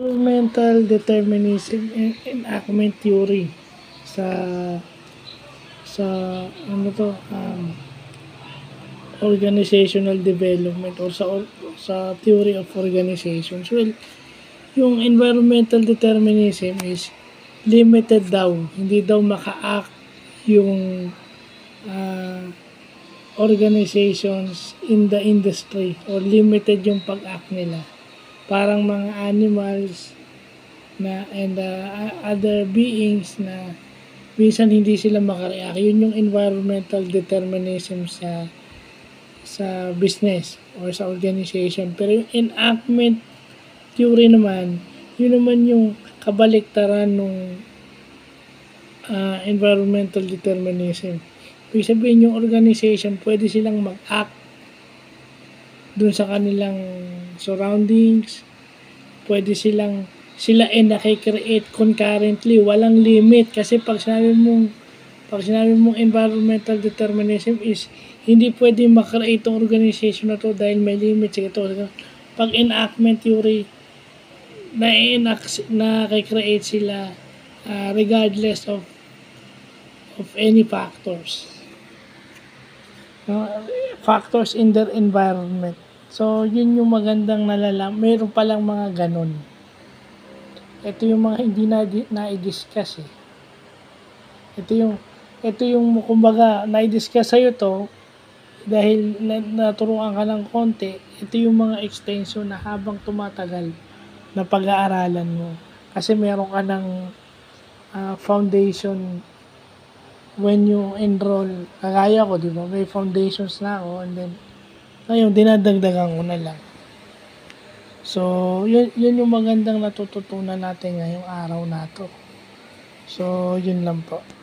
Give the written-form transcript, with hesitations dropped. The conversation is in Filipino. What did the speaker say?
Environmental determinism and enactment theory sa sa ano to organizational development or sa theory of organizations. Well, yung environmental determinism is limited daw, hindi daw maka-act yung uh, organizations in the industry or limited yung pag-act nila. Parang mga animals na and other beings na minsan hindi sila makareact. Yun yung environmental determinism sa business or sa organization. Pero yung enactment theory naman, yun naman yung kabaliktaran nung environmental determinism. Ibig sabihin yung organization, pwede silang mag-act dun sa kanilang surroundings, pwede sila nakikreate concurrently, walang limit. Kasi pag sinabi mong environmental determinism is hindi pwede makreate ang organization na to dahil may limit. Sige to. Pag enactment theory, nakikreate sila regardless of any factors. Factors in their environment. So, yun yung magandang nalalaman. Meron palang mga ganon. Ito yung mga hindi na-discuss eh. Ito yung kumbaga na-discuss sa'yo to dahil naturuan ka ng konti. Ito yung mga extension na habang tumatagal na pag-aaralan mo. Kasi meron ka ng foundation when you enroll. Kagaya ko, di ba? May foundations na ako and then ngayon, dinadagdagan ko na lang. So, yun yung magandang natututunan natin ngayong araw na to. So, yun lang po.